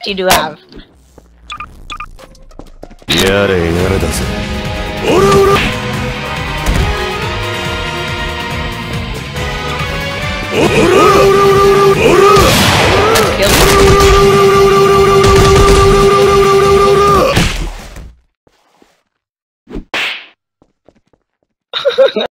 you do have? やれやれだぜ。おらおら。おら。